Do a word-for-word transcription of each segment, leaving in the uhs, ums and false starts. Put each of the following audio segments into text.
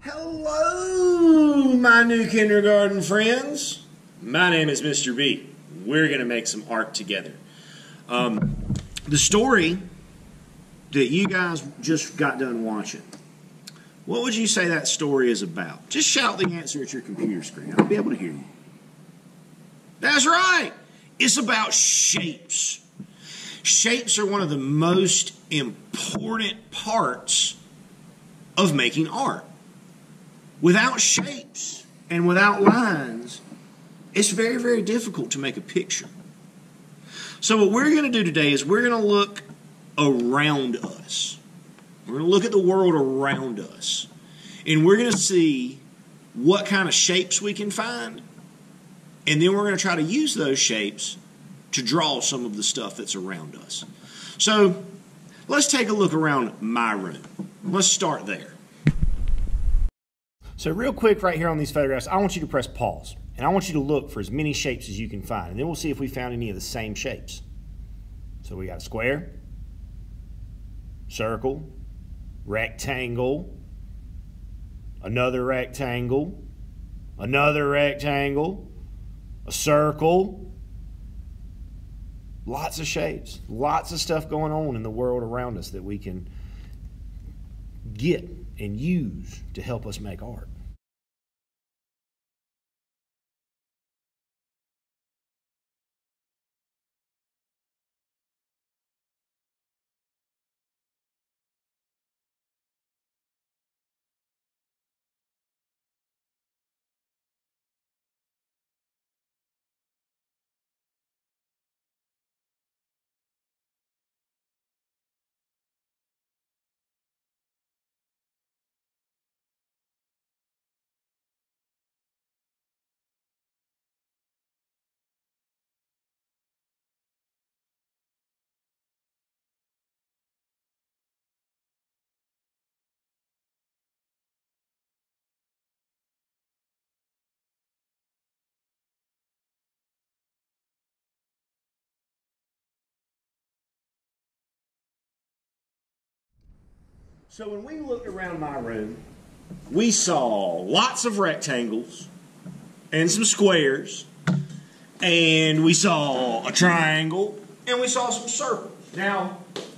Hello, my new kindergarten friends. My name is Mister B. We're going to make some art together. Um, the story that you guys just got done watching, what would you say that story is about? Just shout the answer at your computer screen. I'll be able to hear you. That's right. It's about shapes. Shapes are one of the most important parts of making art. Without shapes and without lines, it's very, very difficult to make a picture. So what we're going to do today is we're going to look around us. We're going to look at the world around us. And we're going to see what kind of shapes we can find. And then we're going to try to use those shapes to draw some of the stuff that's around us. So let's take a look around my room. Let's start there. So real quick right here on these photographs, I want you to press pause. And I want you to look for as many shapes as you can find. And then we'll see if we found any of the same shapes. So we got a square, circle, rectangle, another rectangle, another rectangle, a circle. Lots of shapes, lots of stuff going on in the world around us that we can get and use to help us make art. So when we looked around my room, we saw lots of rectangles and some squares, and we saw a triangle, and we saw some circles. Now,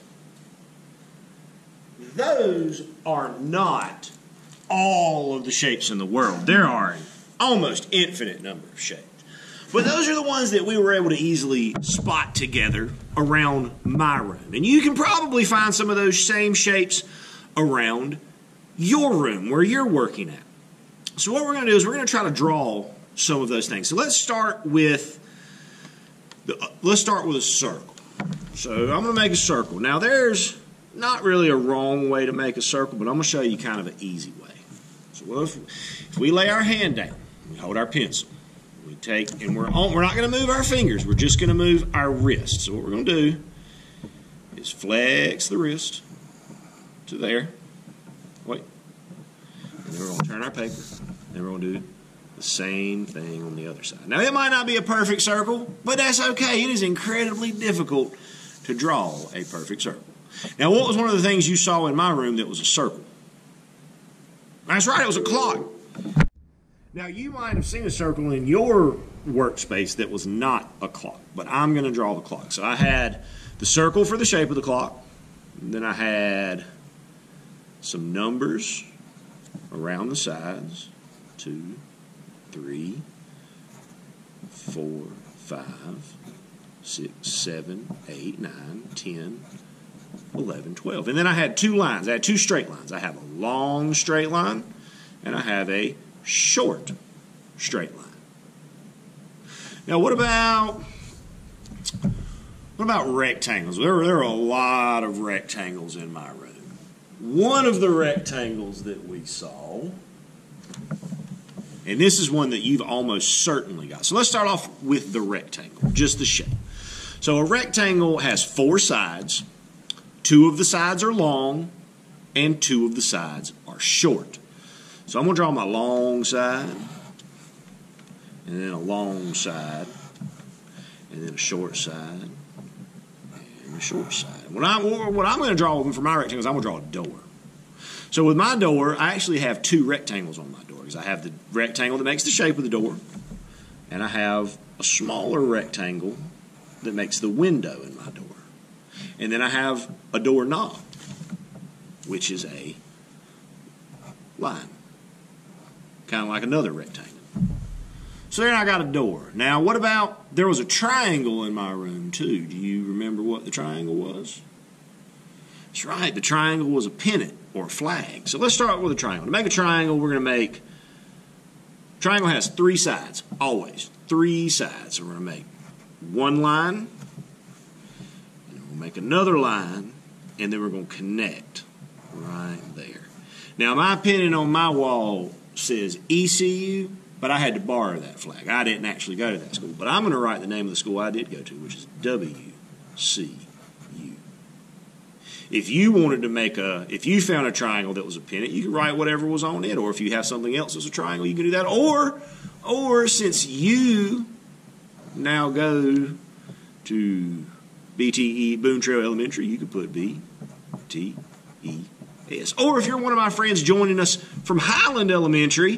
those are not all of the shapes in the world. There are an almost infinite number of shapes. But those are the ones that we were able to easily spot together around my room. And you can probably find some of those same shapes around your room where you're working at. So what we're going to do is we're going to try to draw some of those things. So let's start with the, uh, let's start with a circle. So I'm going to make a circle. Now there's not really a wrong way to make a circle, but I'm going to show you kind of an easy way. So if, if we lay our hand down, we hold our pencil, we take, and we're on, we're not going to move our fingers. We're just going to move our wrist. So what we're going to do is flex the wrist to there. Wait. And then we're going to turn our paper. And we're going to do the same thing on the other side. Now, it might not be a perfect circle, but that's okay. It is incredibly difficult to draw a perfect circle. Now, what was one of the things you saw in my room that was a circle? That's right, it was a clock. Now, you might have seen a circle in your workspace that was not a clock, but I'm going to draw the clock. So I had the circle for the shape of the clock. And then I had some numbers around the sides. Two, three, four, five, six, seven, eight, nine, ten, eleven, twelve. And then I had two lines. I had two straight lines. I have a long straight line, and I have a short straight line. Now, what about what about rectangles? There, there are a lot of rectangles in my room. One of the rectangles that we saw, and this is one that you've almost certainly got. So let's start off with the rectangle, just the shape. So a rectangle has four sides. Two of the sides are long, and two of the sides are short. So I'm going to draw my long side, and then a long side, and then a short side, and a short side. What, I, what I'm going to draw for my rectangles, I'm going to draw a door. So with my door, I actually have two rectangles on my door because I have the rectangle that makes the shape of the door, and I have a smaller rectangle that makes the window in my door. And then I have a door knob, which is a line, kind of like another rectangle. So then I got a door. Now, what about, there was a triangle in my room too. Do you remember what the triangle was? That's right, the triangle was a pennant or a flag. So let's start with a triangle. To make a triangle, we're going to make, triangle has three sides, always. Three sides. So we're going to make one line, and we'll make another line, and then we're going to connect right there. Now, my pennant on my wall says E C U, but I had to borrow that flag. I didn't actually go to that school, but I'm going to write the name of the school I did go to, which is W C U. If you wanted to make a, if you found a triangle that was a pennant, you could write whatever was on it, or if you have something else that's a triangle, you can do that. Or, or since you now go to B T E, Boone Trail Elementary, you could put B T E S. Or if you're one of my friends joining us from Highland Elementary,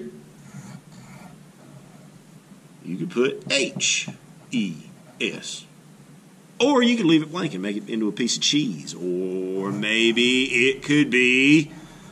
you could put H E S. Or you could leave it blank and make it into a piece of cheese. Or maybe it could be,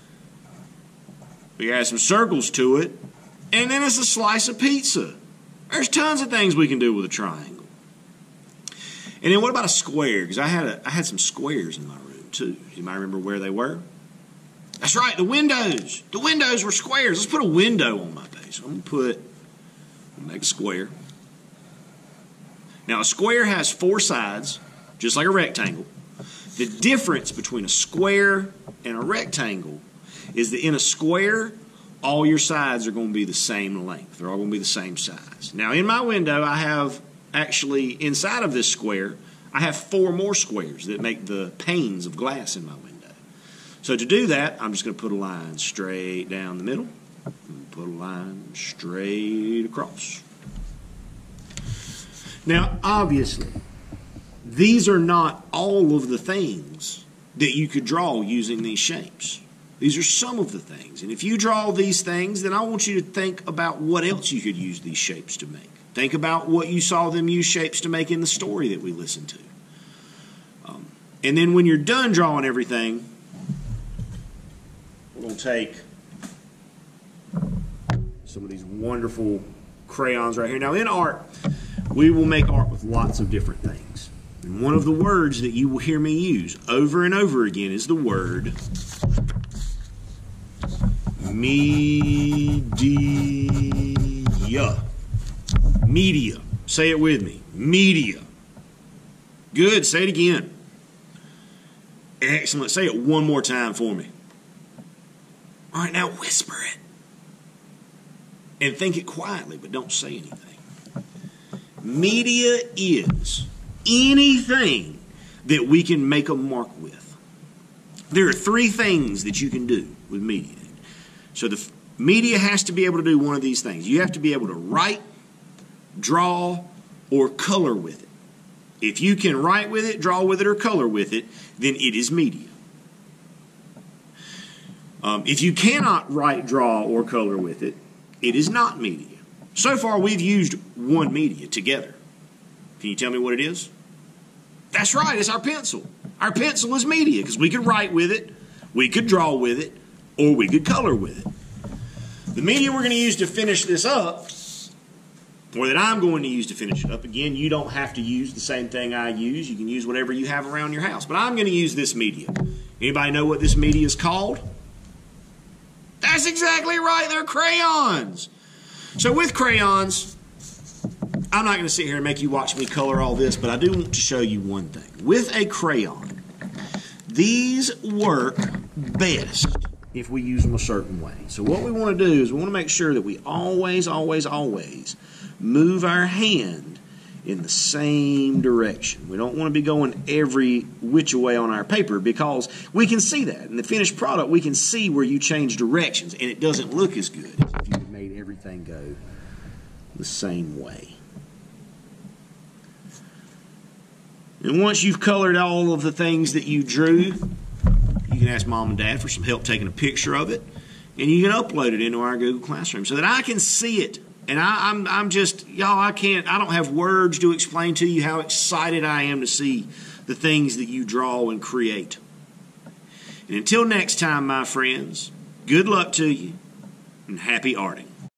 we add some circles to it, and then it's a slice of pizza. There's tons of things we can do with a triangle. And then what about a square? Because I had a, I had some squares in my room too. You might remember where they were. That's right, the windows. The windows were squares. Let's put a window on my page. So I'm going to put, make a square. Now, a square has four sides, just like a rectangle. The difference between a square and a rectangle is that in a square, all your sides are going to be the same length. They're all going to be the same size. Now, in my window, I have actually, inside of this square, I have four more squares that make the panes of glass in my window. So to do that, I'm just going to put a line straight down the middle, and put a line straight across. Now, obviously, these are not all of the things that you could draw using these shapes. These are some of the things. And if you draw these things, then I want you to think about what else you could use these shapes to make. Think about what you saw them use shapes to make in the story that we listened to. Um, and then when you're done drawing everything, we're going to take some of these wonderful crayons right here. Now, in art, we will make art with lots of different things. And one of the words that you will hear me use over and over again is the word media. Media. Say it with me. Media. Good. Say it again. Excellent. Say it one more time for me. All right, now whisper it. And think it quietly, but don't say anything. Media is anything that we can make a mark with. There are three things that you can do with media. So the media has to be able to do one of these things. You have to be able to write, draw, or color with it. If you can write with it, draw with it, or color with it, then it is media. Um, if you cannot write, draw, or color with it, it is not media. So far, we've used one media together. Can you tell me what it is? That's right, it's our pencil. Our pencil is media because we could write with it, we could draw with it, or we could color with it. The media we're going to use to finish this up, or that I'm going to use to finish it up, again, you don't have to use the same thing I use. You can use whatever you have around your house. But I'm going to use this media. Anybody know what this media is called? That's exactly right, they're crayons. So with crayons, I'm not going to sit here and make you watch me color all this, but I do want to show you one thing. With a crayon, these work best if we use them a certain way. So what we want to do is we want to make sure that we always, always, always move our hand in the same direction. We don't want to be going every which way on our paper because we can see that. In the finished product, we can see where you change directions, and it doesn't look as good as if you had made everything go the same way. And once you've colored all of the things that you drew, You can ask Mom and Dad for some help taking a picture of it, and you can upload it into our Google Classroom so that I can see it. And I, I'm, I'm just, y'all, I can't, I don't have words to explain to you how excited I am to see the things that you draw and create. And until next time, my friends, good luck to you and happy arting.